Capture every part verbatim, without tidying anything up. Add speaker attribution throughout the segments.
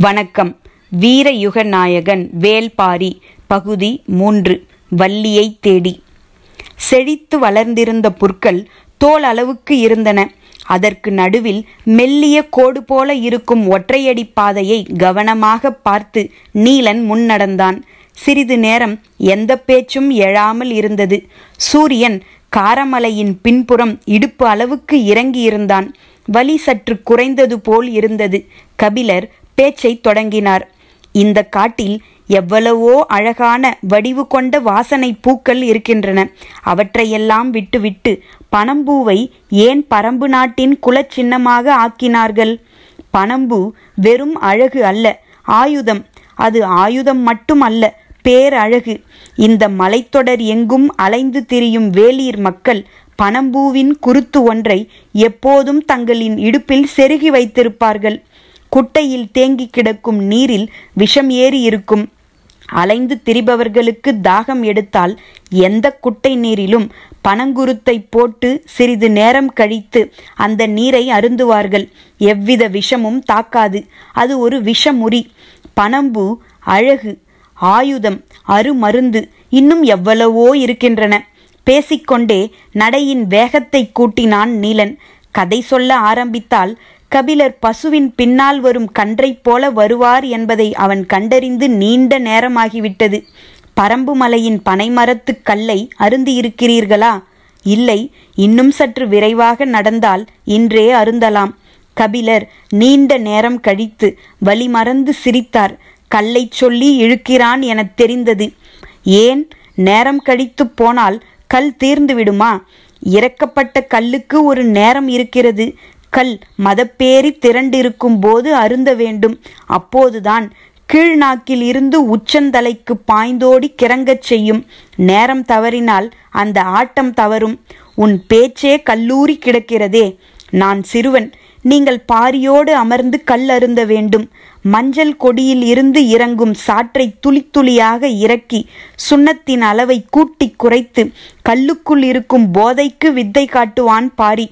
Speaker 1: வணக்கம். வீரயுக நாயகன் வேல்பாரி பகுதி மூன்று. வள்ளியை தேடி. செழித்து வளர்ந்திருந்த புற்கள் தோல் அளவுக்கு இருந்தன. அதற்கு நடுவில் மெல்லிய கோடு போல இருக்கும் ஒற்றையடி பாதையை கவனமாக பார்த்து நீலன் முன்னடந்தான். சிறிது நேரம் எந்த பேச்சும் எழாமல் இருந்தது. சூரியன் காரமலையின் பின்புறம் இடுப்பு அளவுக்கு இறங்கியிருந்தான். வலி சற்று குறைந்தது போல் இருந்தது. கபிலர் பேச்சை தொடங்கினார். இந்த காட்டில் எவ்வளவோ அழகான வடிவு கொண்ட வாசனை பூக்கள் இருக்கின்றன. அவற்றையெல்லாம் விட்டுவிட்டு பனம்பூவை ஏன் பரம்பு நாட்டின் குலச்சின்னமாக ஆக்கினார்கள்? பனம்பூ வெறும் அழகு அல்ல, ஆயுதம். அது ஆயுதம் மட்டும் அல்ல, பேரழகு. இந்த மலைத்தொடர் எங்கும் அலைந்து திரியும் வேலீர் மக்கள் பனம்பூவின் குருத்து ஒன்றை எப்போதும் தங்களின் இடுப்பில் செருகி வைத்திருப்பார்கள். குட்டையில் தேங்கி கிடக்கும் நீரில் விஷம் ஏறி இருக்கும். அலைந்து திரிபவர்களுக்கு தாகம் எடுத்தால் எந்த குட்டை நீரிலும் பனங்குருத்தை போட்டு சிறிது நேரம் கழித்து அந்த நீரை அருந்துவார்கள். எவ்வித விஷமும் தாக்காது. அது ஒரு விஷமுறி. பனம்பூ அழகு, ஆயுதம், அருமருந்து, இன்னும் எவ்வளவோ இருக்கின்றன. பேசிக்கொண்டே நடையின் வேகத்தை கூட்டினான் நீலன். கதை சொல்ல ஆரம்பித்தால் கபிலர் பசுவின் பின்னால் வரும் கன்றைப் போல வருவார் என்பதை அவன் கண்டறிந்து நீண்ட நேரமாகிவிட்டது. பரம்பு மலையின் பனைமரத்து கல்லை அருந்தியிருக்கிறீர்களா? இல்லை, இன்னும் சற்று விரைவாக நடந்தால் இன்றே அருந்தலாம். கபிலர் நீண்ட நேரம் கழித்து வழி மறந்து சிரித்தார். கல்லை சொல்லி இழுக்கிறான் என தெரிந்தது. ஏன், நேரம் கழித்து போனால் கல் தீர்ந்து விடுமா? இறக்கப்பட்ட கல்லுக்கு ஒரு நேரம் இருக்கிறது. கல் மதப்பேறி திரண்டிருக்கும் போது அருந்த வேண்டும். அப்போதுதான் கீழ்நாக்கில் இருந்து உச்சந்தலைக்கு பாய்ந்தோடி கிறங்கச் செய்யும். நேரம் தவறினால் அந்த ஆட்டம் தவறும். உன் பேச்சே கல்லூரி கிடக்கிறதே. நான் சிறுவன். நீங்கள் பாரியோடு அமர்ந்து கல் அருந்த வேண்டும். மஞ்சள் கொடியில் இருந்து இறங்கும் சாற்றை துளி துளியாக இறக்கி சுண்ணத்தின் அளவை கூட்டி குறைத்து கல்லுக்குள் இருக்கும் போதைக்கு வித்தை காட்டுவான் பாரி.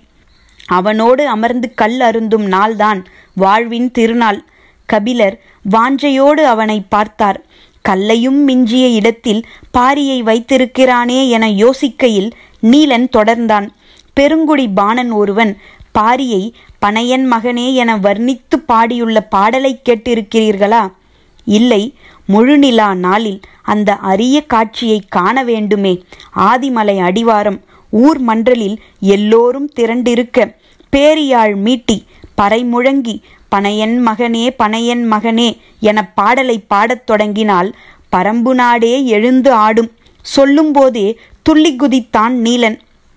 Speaker 1: அவனோடு அமர்ந்து கல் அருந்தும் நாள்தான் வாழ்வின் திருநாள். கபிலர் வாஞ்சையோடு அவனை பார்த்தார். கல்லையும் மிஞ்சிய இடத்தில் பாரியை வைத்திருக்கிறானே என யோசிக்கையில் நீலன் தொடர்ந்தான். பெருங்குடி பாணன் ஒருவன் பாரியை பனையன் மகனே என வர்ணித்து பாடியுள்ள பாடலை கேட்டிருக்கிறீர்களா? இல்லை. முழுநிலா நாளில் அந்த அரிய காட்சியை காண வேண்டுமே. ஆதிமலை அடிவாரம் ஊர் மன்றலில் எல்லோரும் திரண்டிருக்க பேரியாழ் மீட்டி பறை முழங்கி பனையன் மகனே பனையன் மகனே என பாடலை பாடத் தொடங்கினால் பரம்பு நாடே எழுந்து ஆடும். சொல்லும்போதே துள்ளி குதித்தான் நீலன்.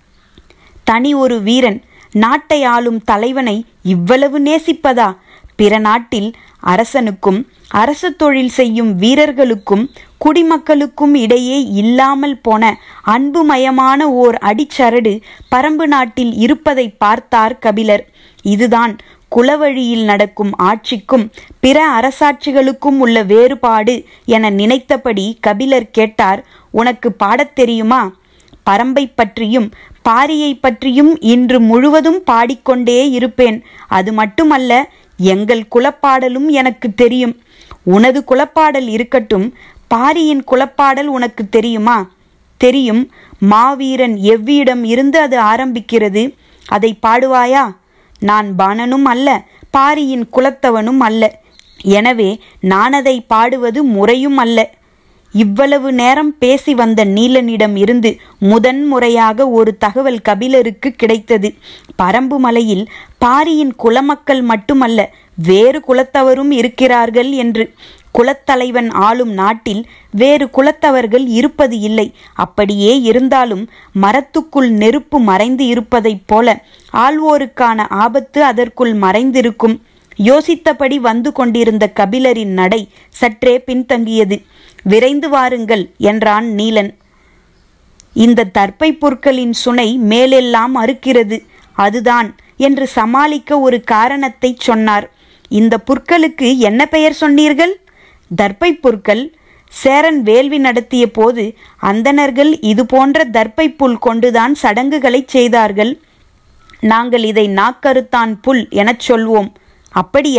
Speaker 1: தனி ஒரு வீரன் நாட்டை ஆளும் தலைவனை இவ்வளவு நேசிப்பதா? பிற நாட்டில் அரசனுக்கும் அரசு தொழில் செய்யும் வீரர்களுக்கும் குடிமக்களுக்கும் இடையே இல்லாமல் போன அன்புமயமான ஓர் அடிச்சரடு பரம்பு நாட்டில் இருப்பதை பார்த்தார் கபிலர். இதுதான் குலவழியில் நடக்கும் ஆட்சிக்கும் பிற அரசாட்சிகளுக்கும் உள்ள வேறுபாடு என நினைத்தபடி கபிலர் கேட்டார். உனக்கு பாடத் தெரியுமா? பரம்பை பற்றியும் பாரியை பற்றியும் இன்று முழுவதும் பாடிக்கொண்டே இருப்பேன். அது மட்டுமல்ல, எங்கள் குலப்பாடலும் எனக்கு தெரியும். உனது குலப்பாடல் இருக்கட்டும், பாரியின் குலப்பாடல் உனக்கு தெரியுமா? தெரியும். மாவீரன் எவ்விடம் இருந்து அது ஆரம்பிக்கிறது, அதை பாடுவாயா? நான் பாணனும் அல்ல, பாரியின் குலத்தவனும் அல்ல. எனவே நான் அதை பாடுவது முறையும் அல்ல. இவ்வளவு நேரம் பேசி வந்த நீலனிடம் இருந்து முதன் முறையாக ஒரு தகவல் கபிலருக்கு கிடைத்தது. பரம்பு மலையில் பாரியின் குலமக்கள் மட்டுமல்ல, வேறு குலத்தவரும் இருக்கிறார்கள் என்று. குலத்தலைவன் ஆளும் நாட்டில் வேறு குலத்தவர்கள் இருப்பது இல்லை. அப்படியே இருந்தாலும் மரத்துக்குள் நெருப்பு மறைந்து இருப்பதைப் போல ஆள்வோருக்கான ஆபத்து அதற்குள் மறைந்திருக்கும். யோசித்தபடி வந்து கொண்டிருந்த கபிலரின் நடை சற்றே பின்தங்கியது. விரைந்து வாருங்கள் என்றான் நீலன். இந்த தர்ப்பை புற்களின் சுனை மேலெல்லாம் அறுக்கிறது, அதுதான் என்று சமாளிக்க ஒரு காரணத்தை சொன்னார். இந்த புற்களுக்கு என்ன பெயர் சொன்னீர்கள்? தர்ப்பை புற்கள். சேரன் வேள்வி நடத்திய போது அந்தணர்கள் இது போன்ற தர்ப்பை புல் கொண்டுதான் சடங்குகளை செய்தார்கள். நாங்கள் இதை நாக்கறுத்தான் புல் எனச் சொல்வோம். அப்படியா?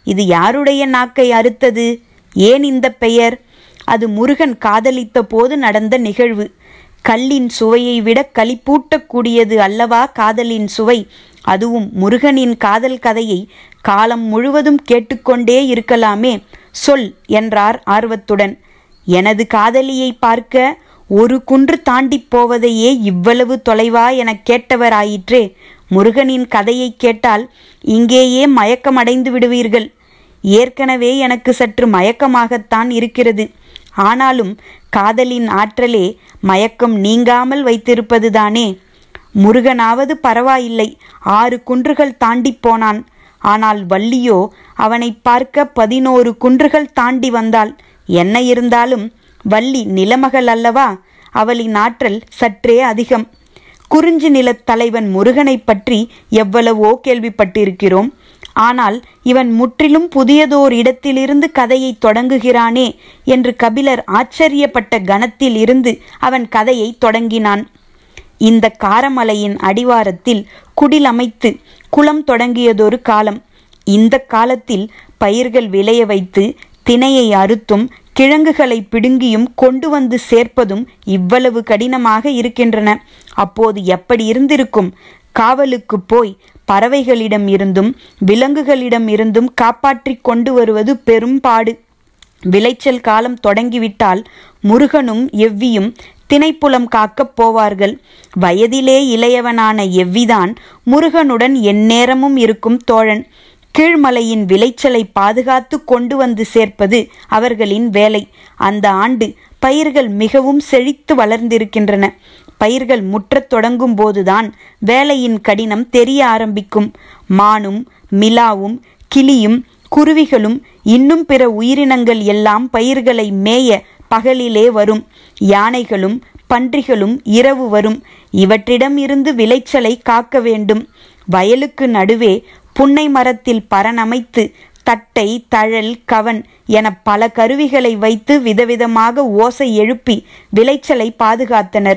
Speaker 1: இது யாருடைய நாக்கை அறுத்தது? ஏன் இந்த பெயர்? அது முருகன் காதலித்த போது நடந்த நிகழ்வு. கல்லின் சுவையை விட களிப்பூட்டக்கூடியது அல்லவா காதலின் சுவை? அதுவும் முருகனின் காதல் கதையை காலம் முழுவதும் கேட்டுக்கொண்டே இருக்கலாமே. சொல் என்றார் ஆர்வத்துடன். எனது காதலியை பார்க்க ஒரு குன்று தாண்டி போவதையே இவ்வளவு தொலைவா எனக் கேட்டவராயிற்றே. முருகனின் கதையை கேட்டால் இங்கேயே மயக்கமடைந்து விடுவீர்கள். ஏற்கனவே எனக்கு சற்று மயக்கமாகத்தான் இருக்கிறது. ஆனாலும் காதலின் ஆற்றலே மயக்கம் நீங்காமல் வைத்திருப்பதுதானே. முருகனாவது பரவாயில்லை, ஆறு குன்றுகள் தாண்டி போனான். ஆனால் வள்ளியோ அவனை பார்க்க பதினோரு குன்றுகள் தாண்டி வந்தாள். என்ன இருந்தாலும் வள்ளி நிலமகள் அல்லவா? அவளின் ஆற்றல் சற்றே அதிகம். குறிஞ்சி நிலத் தலைவன் முருகனை பற்றி எவ்வளவோ கேள்விப்பட்டிருக்கிறோம். ஆனால் இவன் முற்றிலும் புதியதோர் இடத்திலிருந்து கதையை தொடங்குகிறானே என்று கபிலர் ஆச்சரியப்பட்ட கணத்தில் இருந்து அவன் கதையை தொடங்கினான். இந்த காரமலையின் அடிவாரத்தில் குடில் அமைத்து குளம் தொடங்கியதொரு காலம். இந்த காலத்தில் பயிர்கள் விளைய வைத்து தினையை அறுத்தும் கிழங்குகளை பிடுங்கியும் கொண்டு வந்து சேர்ப்பதும் இவ்வளவு கடினமாக இருக்கின்றன. அப்போது எப்படி இருந்திருக்கும்? காவலுக்கு போய் பறவைகளிடம் இருந்தும் விலங்குகளிடம் இருந்தும் காப்பாற்றி கொண்டு வருவது பெரும்பாடு. விளைச்சல் காலம் தொடங்கிவிட்டால் முருகனும் எவ்வியும் திணைப்புலம் காக்கப் போவார்கள். வயதிலே இளையவனான எவ்விதான் முருகனுடன் எந்நேரமும் இருக்கும் தோழன். கீழ்மலையின் விளைச்சலை பாதுகாத்து கொண்டு வந்து சேர்ப்பது அவர்களின் வேலை. அந்த ஆண்டு பயிர்கள் மிகவும் செழித்து வளர்ந்திருக்கின்றன. பயிர்கள் முற்றத் தொடங்கும் போதுதான் வேலையின் கடினம் தெரிய ஆரம்பிக்கும். மானும் மிலாவும் கிளியும் குருவிகளும் இன்னும் பிற உயிரினங்கள் எல்லாம் பயிர்களை மேய பகலிலே வரும். யானைகளும் பன்றிகளும் இரவு வரும். இவற்றிடம் இருந்து விளைச்சலை காக்க வேண்டும். வயலுக்கு நடுவே புன்னை மரத்தில் பரணமைத்து தட்டை தழல் கவன் என பல கருவிகளை வைத்து விதவிதமாக ஓசை எழுப்பி விளைச்சலை பாதுகாத்தனர்.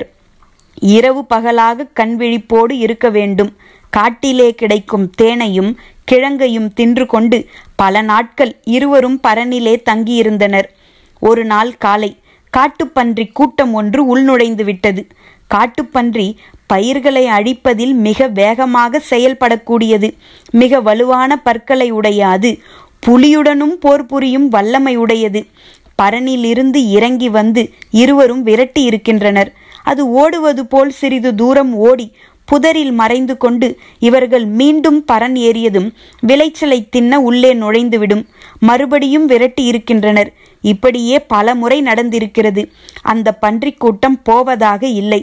Speaker 1: இரவு பகலாக கண்விழிப்போடு இருக்க வேண்டும். காட்டிலே கிடைக்கும் தேனையும் கிழங்கையும் தின்று கொண்டு பல நாட்கள் இருவரும் பரனிலே தங்கியிருந்தனர். ஒரு நாள் காலை காட்டுப்பன்றி கூட்டம் ஒன்று உள்நுழைந்து விட்டது. காட்டுப்பன்றி பயிர்களை அழிப்பதில் மிக வேகமாக செயல்படக்கூடியது. மிக வலுவான பற்களை உடைய அது புலியுடனும் போர் புரியும் வல்லமை உடையது. பரனிலிருந்து இறங்கி வந்து இருவரும் விரட்டி இருக்கின்றனர். அது ஓடுவது போல் சிறிது தூரம் ஓடி புதரில் மறைந்து கொண்டு இவர்கள் மீண்டும் பரன் ஏறியதும் விளைச்சலை தின்ன உள்ளே நுழைந்துவிடும். மறுபடியும் விரட்டி இருக்கின்றனர். இப்படியே பல முறை நடந்திருக்கிறது. அந்த பன்றிக் கூட்டம் போவதாக இல்லை.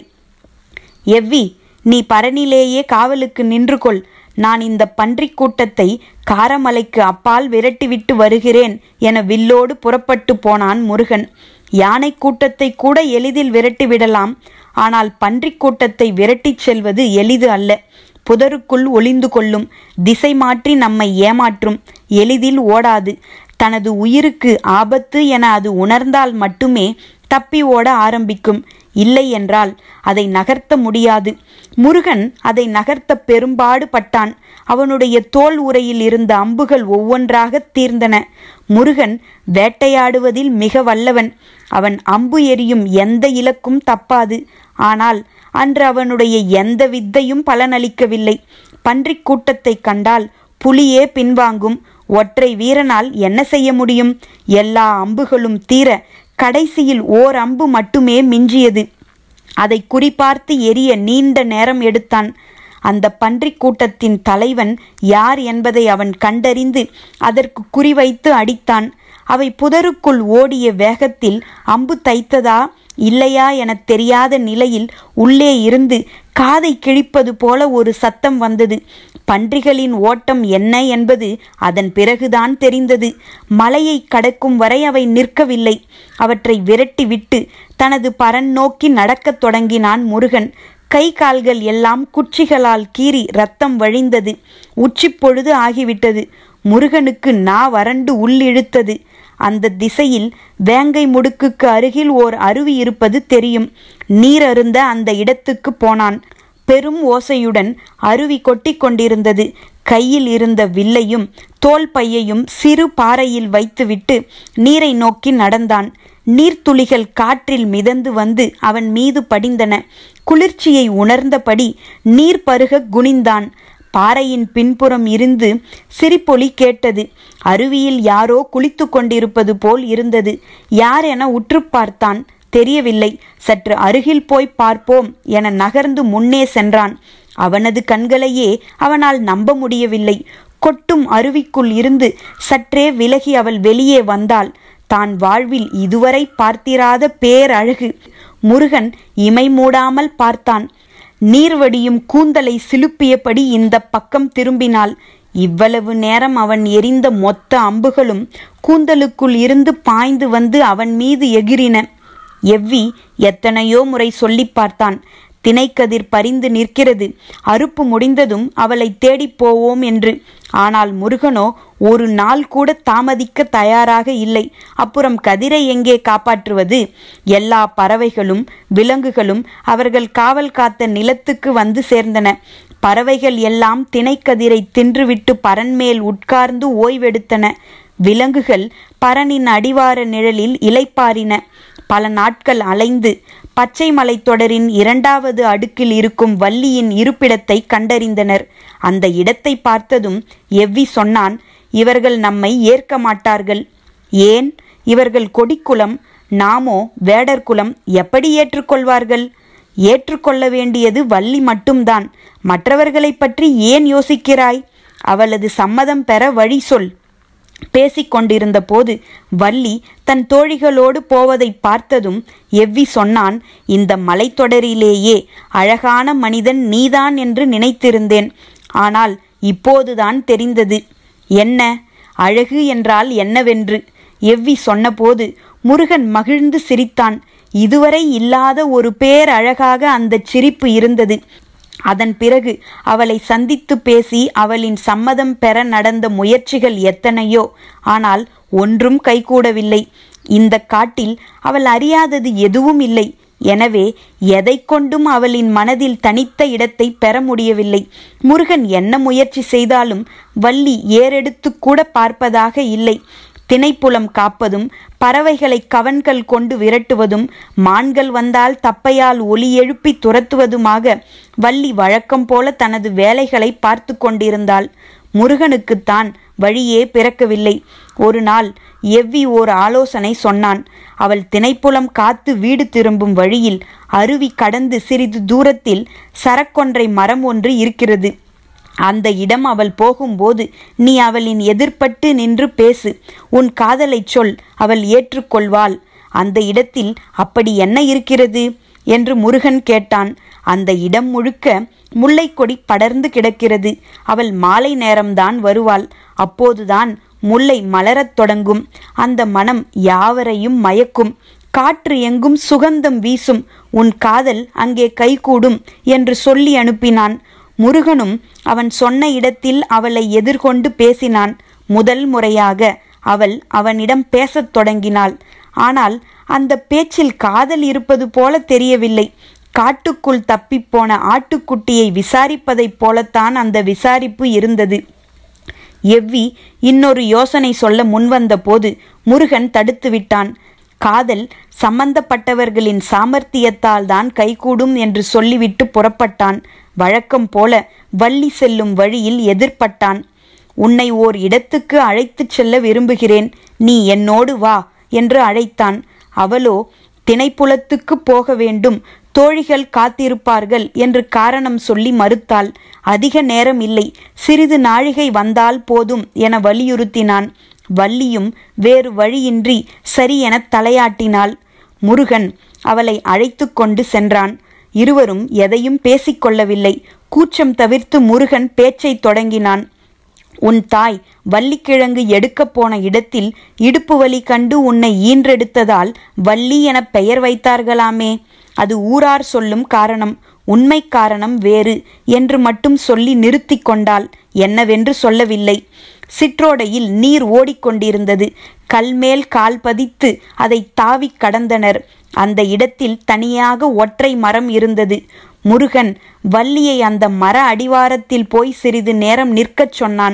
Speaker 1: எவ்வி, நீ பரனிலேயே காவலுக்கு நின்று கொள். நான் இந்த பன்றிக் கூட்டத்தை காரமலைக்கு அப்பால் விரட்டிவிட்டு வருகிறேன் என வில்லோடு புறப்பட்டு போனான் முருகன். யானை கூட்டத்தை கூட எளிதில் விரட்டிவிடலாம். ஆனால் பன்றிக் கூட்டத்தை விரட்டிச் செல்வது எளிது அல்ல. புதருக்குள் ஒளிந்து கொள்ளும். திசை மாற்றி நம்மை ஏமாற்றும். எளிதில் ஓடாது. தனது உயிருக்கு ஆபத்து என அது உணர்ந்தால் மட்டுமே தப்பி ஓட ஆரம்பிக்கும். இல்லை என்றால் அதை நகர்த்த முடியாது. முருகன் அதை நகர்த்த பெரும்பாடு பட்டான். அவனுடைய தோல் உரையில் இருந்த அம்புகள் ஒவ்வொன்றாக தீர்ந்தன. முருகன் வேட்டையாடுவதில் மிக வல்லவன். அவன் அம்பு எறியும் எந்த இலக்கும் தப்பாது. ஆனால் அன்று அவனுடைய எந்த வித்தையும் பலனளிக்கவில்லை. பன்றிக் கூட்டத்தை கண்டால் புலியே பின்வாங்கும். ஒற்றை வீரனால் என்ன செய்ய முடியும்? எல்லா அம்புகளும் தீர கடைசியில் ஓர் அம்பு மட்டுமே மிஞ்சியது. அதை குறிபார்த்து எரிய நீண்ட நேரம் எடுத்தான். அந்த பன்றிக் கூட்டத்தின் தலைவன் யார் என்பதை அவன் கண்டறிந்து அதற்கு குறிவைத்து அடித்தான். அவை புதருக்குள் ஓடிய வேகத்தில் அம்பு தைத்ததா இல்லையா என தெரியாத நிலையில் உள்ளே இருந்து காதை கிழிப்பது போல ஒரு சத்தம் வந்தது. பன்றிகளின் ஓட்டம் என்ன என்பது அதன் பிறகுதான் தெரிந்தது. மலையை கடக்கும் வரை அவை நிற்கவில்லை. அவற்றை விரட்டி விட்டு தனது பரன் நோக்கி நடக்கத் தொடங்கினான் முருகன். கை கால்கள் எல்லாம் குச்சிகளால் கீறி ரத்தம் வழிந்தது. உச்சி பொழுது ஆகிவிட்டது. முருகனுக்கு நா வறண்டு உள்ளிழுத்தது. அந்த திசையில் வேங்கை முடுக்குக்கு அருகில் ஓர் அருவி இருப்பது தெரியும். நீர் அருந்த அந்த இடத்துக்கு போனான். பெரும் ஓசையுடன் அருவி கொட்டி கொண்டிருந்தது. கையில் இருந்த வில்லையும் தோல் பையையும் சிறு பாறையில் வைத்துவிட்டு நீரை நோக்கி நடந்தான். நீர்த்துளிகள் காற்றில் மிதந்து வந்து அவன் மீது படிந்தன. குளிர்ச்சியை உணர்ந்தபடி நீர் பருக குனிந்தான். பாறையின் பின்புறம் இருந்து சிரிப்பொலி கேட்டது. அருவியில் யாரோ குளித்து கொண்டிருப்பது போல் இருந்தது. யார் என உற்று பார்த்தான். தெரியவில்லை. சற்று அருகில் போய் பார்ப்போம் என நகர்ந்து முன்னே சென்றான். அவனது கண்களையே அவனால் நம்ப முடியவில்லை. கொட்டும் அருவிக்குள் இருந்து சற்றே விலகி அவள் வெளியே வந்தாள். தான் வாழ்வில் இதுவரை பார்த்திராத பேரழகு. முருகன் இமை மூடாமல் பார்த்தான். நீர்வடியும் கூந்தலை சிலுப்பியபடி இந்த பக்கம் திரும்பினாள். இவ்வளவு நேரம் அவன் எரிந்த மொத்த அம்புகளும் கூந்தலுக்குள் இருந்து பாய்ந்து வந்து அவன் மீது எகிரின. எவ்வி எத்தனையோ முறை சொல்லி பார்த்தான். திணைக்கதிர் பறிந்து நிற்கிறது, அறுப்பு முடிந்ததும் அவளை தேடிப் போவோம் என்று. ஆனால் முருகனோ ஒரு நாள் கூட தாமதிக்க தயாராக இல்லை. அப்புறம் கதிரை எங்கே காப்பாற்றுவது? எல்லா பறவைகளும் விலங்குகளும் அவர்கள் காவல் காத்த நிலத்துக்கு வந்து சேர்ந்தன. பறவைகள் எல்லாம் திணைக்கதிரை தின்றுவிட்டு பரன்மேல் உட்கார்ந்து ஓய்வெடுத்தன. விலங்குகள் பரனின் அடிவார நிழலில் இளைப்பாரின. பல நாட்கள் அலைந்து பச்சை மலைத்தொடரின் இரண்டாவது அடுக்கில் இருக்கும் வள்ளியின் இருப்பிடத்தை கண்டறிந்தனர். அந்த இடத்தை பார்த்ததும் எவ்வி சொன்னான், இவர்கள் நம்மை ஏற்க மாட்டார்கள். ஏன்? இவர்கள் கொடிக்குலம், நாமோ வேடர்குலம். எப்படி ஏற்றுக்கொள்வார்கள்? ஏற்றுக்கொள்ள வேண்டியது வள்ளி மட்டும்தான். மற்றவர்களை பற்றி ஏன் யோசிக்கிறாய்? அவளது சம்மதம் பெற வழி சொல். பேசிக்கொண்டிருந்த போது வள்ளி தன் தோழிகளோடு போவதை பார்த்ததும் எவ்வி சொன்னான், இந்த மலைத்தொடரிலேயே அழகான மனிதன் நீதான் என்று நினைத்திருந்தேன். ஆனால் இப்போதுதான் தெரிந்தது. என்ன அழகு என்றால் என்னவென்று எவ்வி சொன்னபோது முருகன் மகிழ்ந்து சிரித்தான். இதுவரை இல்லாத ஒரு பேரழகாக அந்த சிரிப்பு இருந்தது. அதன் பிறகு அவளை சந்தித்து பேசி அவளின் சம்மதம் பெற நடந்த முயற்சிகள் எத்தனையோ. ஆனால் ஒன்றும் கைகூடவில்லை. இந்த காட்டில் அவள் அறியாதது எதுவும் இல்லை. எனவே எதை கொண்டும் அவளின் மனதில் தனித்த இடத்தை பெற முடியவில்லை. முருகன் என்ன முயற்சி செய்தாலும் வள்ளி ஏறெடுத்து கூட பார்ப்பதாக இல்லை. திணைப்புலம் காப்பதும் பறவைகளை கவன்கள் கொண்டு விரட்டுவதும் மான்கள் வந்தால் தப்பையால் ஒலி எழுப்பி துரத்துவதுமாக வள்ளி வழக்கம் போல தனது வேலைகளை பார்த்து கொண்டிருந்தாள். முருகனுக்குத்தான் வழியே பிறக்கவில்லை. ஒரு நாள் எவ்வி ஓர் ஆலோசனை சொன்னான். அவள் திணைப்புலம் காத்து வீடு திரும்பும் வழியில் அருவி கடந்து சிறிது தூரத்தில் சரக்கொன்றை மரம் ஒன்று இருக்கிறது. அந்த இடம் அவள் போகும்போது நீ அவளின் எதிர்பட்டு நின்று பேசு. உன் காதலை சொல், அவள் ஏற்றுக்கொள்வாள். அந்த இடத்தில் அப்படி என்ன இருக்கிறது என்று முருகன் கேட்டான். அந்த இடம் முழுக்க முல்லைக்கொடி படர்ந்து கிடக்கிறது. அவள் மாலை நேரம்தான் வருவாள். அப்போதுதான் முல்லை மலரத் தொடங்கும். அந்த மனம் யாவரையும் மயக்கும். காற்று எங்கும் சுகந்தம் வீசும். உன் காதல் அங்கே கைகூடும் என்று சொல்லி அனுப்பினான். முருகனும் அவன் சொன்ன இடத்தில் அவளை எதிர்கொண்டு பேசினான். முதல் முறையாக அவள் அவனிடம் பேசத் தொடங்கினாள். ஆனால் அந்த பேச்சில் காதல் இருப்பது போல தெரியவில்லை. காட்டுக்குள் தப்பிப்போன ஆட்டுக்குட்டியை விசாரிப்பதைப் போலத்தான் அந்த விசாரிப்பு இருந்தது. எவ்வி இன்னொரு யோசனை சொல்ல முன்வந்த போது முருகன் தடுத்து விட்டான். காதல் சம்பந்தப்பட்டவர்களின் சாமர்த்தியத்தால் தான் கைகூடும் என்று சொல்லிவிட்டு புறப்பட்டான். வழக்கம் போல வள்ளி செல்லும் வழியில் எதிர்பட்டான். உன்னை ஓர் இடத்துக்கு அழைத்துச் செல்ல விரும்புகிறேன், நீ என்னோடு வா என்று அழைத்தான். அவளோ திணைப்புலத்துக்கு போக வேண்டும், தோழிகள் காத்திருப்பார்கள் என்று காரணம் சொல்லி மறுத்தாள். அதிக நேரம் இல்லை, சிறிது நாழிகை வந்தால் போதும் என வலியுறுத்தினான். வள்ளியும் வேறு வழியின்றி சரி என தலையாட்டினாள். முருகன் அவளை அழைத்து கொண்டு சென்றான். இருவரும் எதையும் பேசிக்கொள்ளவில்லை. கூச்சம் தவிர்த்து முருகன் பேச்சை தொடங்கினான். உன் தாய் வள்ளிக்கிழங்கு எடுக்கப் போன இடத்தில் இடுப்பு வலி கண்டு உன்னை ஈன்றெடுத்ததால் வள்ளி என பெயர் வைத்தார்களாமே, அது ஊரார் சொல்லும் காரணம். உண்மை காரணம் வேறு என்று மட்டும் சொல்லி நிறுத்தி கொண்டாள். என்னவென்று சொல்லவில்லை. சிற்றோடையில் நீர் ஓடிக்கொண்டிருந்தது. கல்மேல் கால் பதித்து அதை தாவி கடந்தனர். அந்த இடத்தில் தனியாக ஒற்றை மரம் இருந்தது. முருகன் வள்ளியை அந்த மர அடிவாரத்தில் போய் சிறிது நேரம் நிற்கச் சொன்னான்.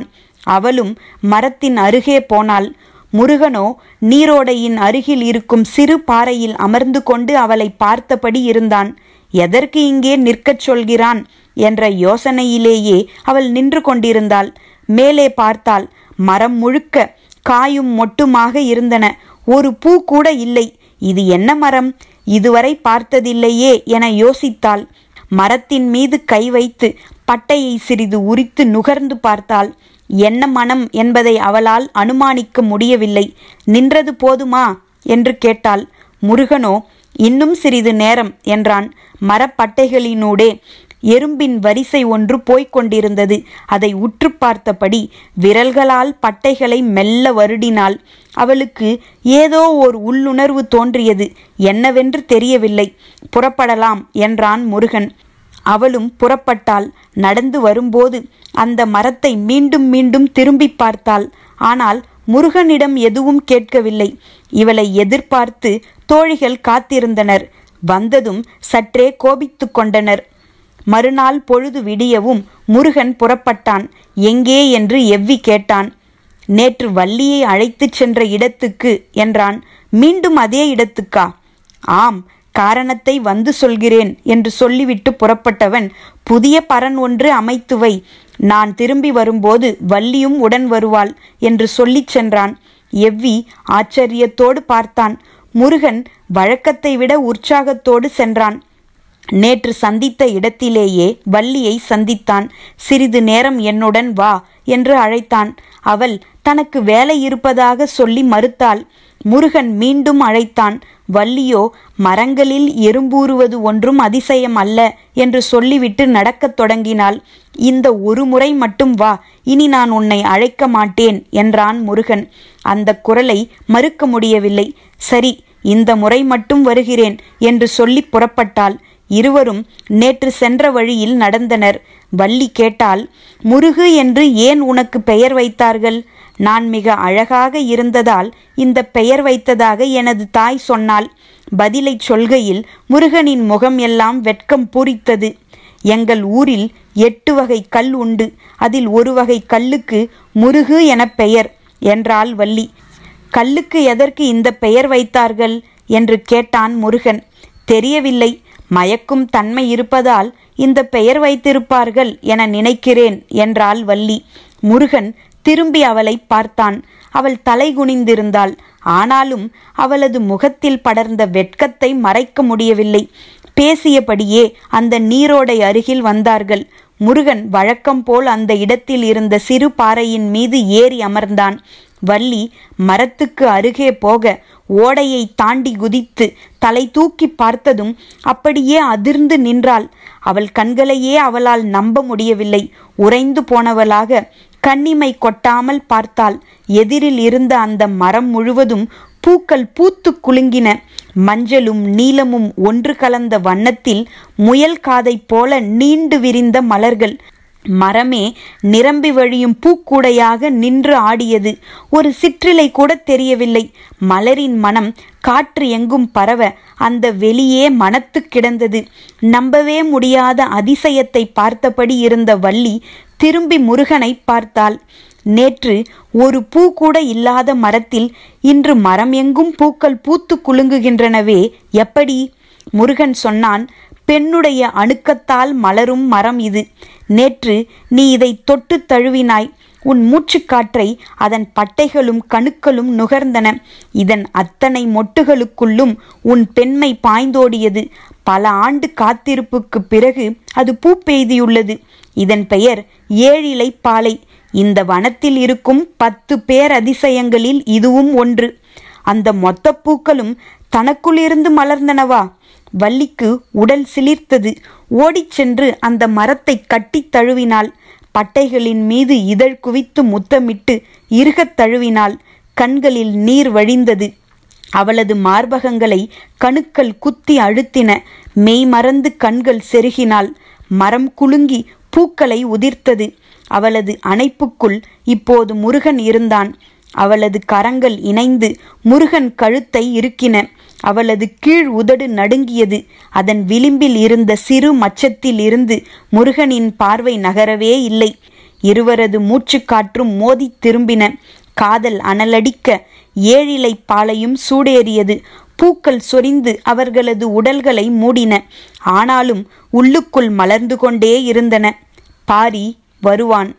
Speaker 1: அவளும் மரத்தின் அருகே போனாள். முருகனோ நீரோடையின் அருகில் இருக்கும் சிறு பாறையில் அமர்ந்து கொண்டு அவளை பார்த்தபடி இருந்தான். எதற்கு இங்கே நிற்கச் சொல்கிறான் என்ற யோசனையிலேயே அவள் நின்று கொண்டிருந்தாள். மேலே பார்த்தாள். மரம் முழுக்க காயும் மொட்டுமாக இருந்தன. ஒரு பூ கூட இல்லை. இது என்ன மரம்? இதுவரை பார்த்ததில்லையே என யோசித்தாள். மரத்தின் மீது கை வைத்து பட்டையை சிறிது உரித்து நுகர்ந்து பார்த்தாள். என்ன மனம் என்பதை அவளால் அனுமானிக்க முடியவில்லை. நின்றது போதுமா என்று கேட்டாள். முருகனோ இன்னும் சிறிது நேரம் என்றான். மரப்பட்டைகளினூடே எறும்பின் வரிசை ஒன்று போய்க் கொண்டிருந்தது. அதை உற்று பார்த்தபடி விரல்களால் பட்டைகளை மெல்ல வருடினாள். அவளுக்கு ஏதோ ஓர் உள்ளுணர்வு தோன்றியது. என்னவென்று தெரியவில்லை. புறப்படலாம் என்றான் முருகன். அவளும் புறப்பட்டாள். நடந்து வரும்போது அந்த மரத்தை மீண்டும் மீண்டும் திரும்பி பார்த்தாள். ஆனால் முருகனிடம் எதுவும் கேட்கவில்லை. இவளை எதிர்பார்த்து தோழிகள் காத்திருந்தனர். வந்ததும் சற்றே கோபித்து கொண்டனர். மறுநாள் பொழுது விடியவும் முருகன் புறப்பட்டான். எங்கே என்று எவ்வி கேட்டான். நேற்று வள்ளியை அழைத்துச் சென்ற இடத்துக்கு என்றான். மீண்டும் அதே இடத்துக்கா? ஆம், காரணத்தை வந்து சொல்கிறேன் என்று சொல்லிவிட்டு புறப்பட்டவன், புதிய பரன் ஒன்று அமைத்துவை, நான் திரும்பி வரும்போது வள்ளியும் உடன் வருவாள் என்று சொல்லிச் சென்றான். எவ்வி ஆச்சரியத்தோடு பார்த்தான். முருகன் வழக்கத்தை விட உற்சாகத்தோடு சென்றான். நேற்று சந்தித்த இடத்திலேயே வள்ளியை சந்தித்தான். சிறிது நேரம் என்னுடன் வா என்று அழைத்தான். அவள் தனக்கு வேலை இருப்பதாக சொல்லி மறுத்தாள். முருகன் மீண்டும் அழைத்தான். வள்ளியோ மரங்களில் எறும்பூறுவது ஒன்றும் அதிசயம் அல்ல என்று சொல்லிவிட்டு நடக்கத் தொடங்கினாள். இந்த ஒரு முறை மட்டும் வா, இனி நான் உன்னை அழைக்க மாட்டேன் என்றான் முருகன். அந்த குரலை மறுக்க முடியவில்லை. சரி, இந்த முறை மட்டும் வருகிறேன் என்று சொல்லி புறப்பட்டாள். இருவரும் நேற்று சென்ற வழியில் நடந்தனர். வள்ளி கேட்டாள், முருகு என்று ஏன் உனக்கு பெயர் வைத்தார்கள்? நான் மிக அழகாக இருந்ததால் இந்த பெயர் வைத்ததாக எனது தாய் சொன்னாள். பதிலை சொல்கையில் முருகனின் முகம் எல்லாம் வெட்கம் பூரித்தது. எங்கள் ஊரில் எட்டு வகை கல் உண்டு. அதில் ஒரு வகை கல்லுக்கு முருகு என பெயர் என்றாள் வள்ளி. கல்லுக்கு எதற்கு இந்த பெயர் வைத்தார்கள் என்று கேட்டான் முருகன். தெரியவில்லை, மயக்கும் தன்மை இருப்பதால் இந்த பெயர் வைத்திருப்பார்கள் என நினைக்கிறேன் என்றாள் வள்ளி. முருகன் திரும்பி அவளை பார்த்தான். அவள் தலை குனிந்திருந்தாள். ஆனாலும் அவளது முகத்தில் படர்ந்த வெட்கத்தை மறைக்க முடியவில்லை. பேசியபடியே அந்த நீரோடை அருகில் வந்தார்கள். முருகன் வழக்கம் போல் அந்த இடத்தில் இருந்த சிறு பாறையின் மீது ஏறி அமர்ந்தான். வள்ளி மரத்துக்கு அருகே போக ஓடையை தாண்டி குதித்து தலை தூக்கி பார்த்ததும் அப்படியே அதிர்ந்து நின்றாள். அவள் கண்களையே அவளால் நம்ப முடியவில்லை. உறைந்து போனவளாக கண்ணிமை கொட்டாமல் பார்த்தாள். எதிரில் இருந்த அந்த மரம் முழுவதும் பூக்கள் பூத்து குலுங்கின. மஞ்சளும் நீலமும் ஒன்று கலந்த வண்ணத்தில் முயல் காதை போல நீண்டு விரிந்த மலர்கள். மரமே நிரம்பி வழியும் பூக்கூடையாக நின்று ஆடியது. ஒரு சிற்றிலை கூட தெரியவில்லை. மலரின் மனம் காற்று எங்கும் பரவ அந்த வெளியே மனத்து கிடந்தது. நம்பவே முடியாத அதிசயத்தை பார்த்தபடி இருந்த வள்ளி திரும்பி முருகனை பார்த்தாள். நேற்று ஒரு பூ கூட இல்லாத மரத்தில் இன்று மரம் எங்கும் பூக்கள் பூத்து குலுங்குகின்றனவே, எப்படி? முருகன் சொன்னான், பெண்ணுடைய அணுக்கத்தால் மலரும் மரம் இது. நேற்று நீ இதை தொட்டு தழுவினாய். உன் மூச்சுக்காற்றை அதன் பட்டைகளும் கணுக்களும் நுகர்ந்தன. இதன் அத்தனை மொட்டுகளுக்குள்ளும் உன் பெண்மை பாய்ந்தோடியது. பல ஆண்டு காத்திருப்புக்கு பிறகு அது பூ பெய்தியுள்ளது. இதன் பெயர் ஏழிலை பாலை. இந்த வனத்தில் இருக்கும் பத்து பேர் அதிசயங்களில் இதுவும் ஒன்று. அந்த மொத்த பூக்களும் தனக்குள் இருந்து மலர்ந்தனவா? வள்ளிக்கு உடல் சிலிர்த்தது. ஓடிச் சென்று அந்த மரத்தை கட்டி தழுவினாள். பட்டைகளின் மீது இதழ் குவித்து முத்தமிட்டு இறுகத் தழுவினாள். கண்களில் நீர் வழிந்தது. அவளது மார்பகங்களை கணுக்கள் குத்தி அழுத்தின. மெய் மறந்து கண்கள் செருகினாள். மரம் குலுங்கி பூக்களை உதிர்த்தது. அவளது அணைப்புக்குள் இப்போது முருகன் இருந்தான். அவளது கரங்கள் இணைந்து முருகன் கழுத்தை இறுக்கின. அவளது கீழ் உதடு நடுங்கியது. அதன் விளிம்பில் இருந்த சிறு மச்சத்தில் இருந்து முருகனின் பார்வை நகரவே இல்லை. இருவரது மூச்சுக்காற்றும் மோதித் திரும்பின. காதல் அனலடிக்க ஏழிலை பாலையும் சூடேறியது. பூக்கள் சொரிந்து அவர்களது உடல்களை மூடின. ஆனாலும் உள்ளுக்குள் மலர்ந்து கொண்டே இருந்தன. பாரி வருவான்.